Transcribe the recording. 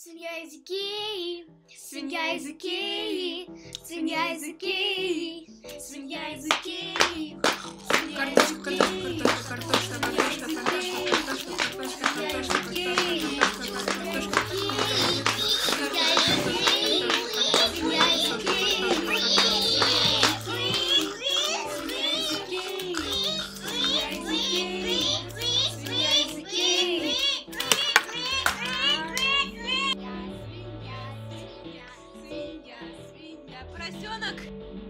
Свинья языки, свинья языки, свинья языки, свинья языки. Картошка, картошка, картошка, картошка, картошка, картошка, картошка, картошка, Поросенок!